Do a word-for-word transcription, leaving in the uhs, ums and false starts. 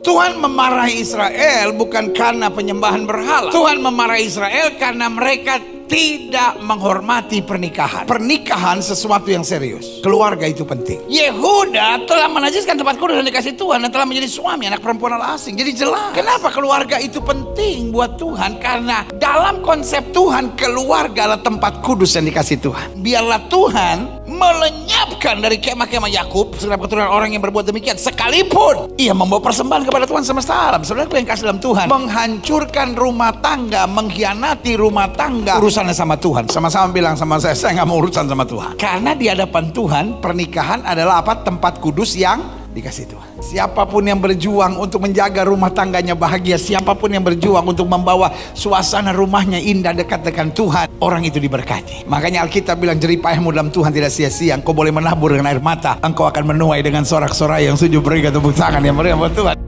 Tuhan memarahi Israel bukan karena penyembahan berhala. Tuhan memarahi Israel karena mereka tidak menghormati pernikahan. Pernikahan sesuatu yang serius. Keluarga itu penting. Yehuda telah menajiskan tempat kudus yang dikasih Tuhan dan telah menjadi suami anak perempuan asing. Jadi jelas kenapa keluarga itu penting buat Tuhan. Karena dalam konsep Tuhan, keluarga adalah tempat kudus yang dikasih Tuhan. Biarlah Tuhan melenyapkan dari kemah-kemah Yakub segenap keturunan orang yang berbuat demikian, sekalipun ia membawa persembahan kepada Tuhan semesta alam. Saudara yang kasih dalam Tuhan, menghancurkan rumah tangga, mengkhianati rumah tangga, urusannya sama Tuhan. Sama-sama bilang sama saya, saya nggak mau urusan sama Tuhan. Karena di hadapan Tuhan, pernikahan adalah apa? Tempat kudus yang dikasih Tuhan. Siapapun yang berjuang untuk menjaga rumah tangganya bahagia, siapapun yang berjuang untuk membawa suasana rumahnya indah dekat dengan Tuhan, orang itu diberkati. Makanya Alkitab bilang, jerih payahmu dalam Tuhan tidak sia-sia. Engkau boleh menabur dengan air mata, engkau akan menuai dengan sorak-sorai yang sujud. Berikan tepuk tangan yang meriah buat Tuhan.